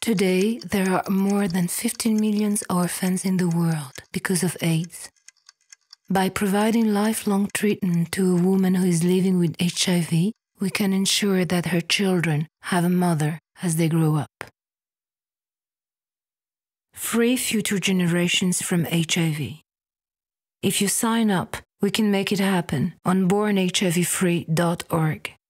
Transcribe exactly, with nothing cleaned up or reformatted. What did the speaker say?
Today, there are more than fifteen million orphans in the world because of AIDS. By providing lifelong treatment to a woman who is living with H I V, we can ensure that her children have a mother as they grow up. Free future generations from H I V. If you sign up, we can make it happen on born H I V free dot org.